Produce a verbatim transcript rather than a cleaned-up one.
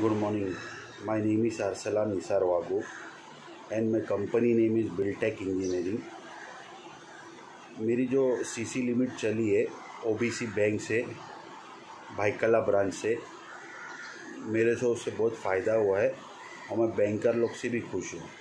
Good morning. My name is Arsalan Nisar Wagu and my company name is Buildtech Engineering. मेरी जो CC limit चली है OBC bank से Byculla branch से, मेरे से उससे बहुत फ़ायदा हुआ है और मैं बैंकर लोग से भी खुश हूँ।